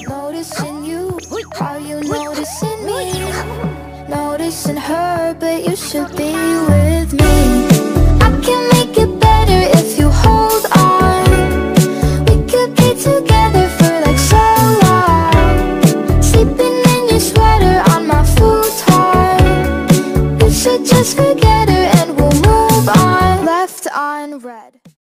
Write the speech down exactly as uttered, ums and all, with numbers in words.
Noticing you, how you noticing me? Noticing her, but you should be with me. I can make it better if you hold on. We could be together for like so long. Sleeping in your sweater on my futon. You should just forget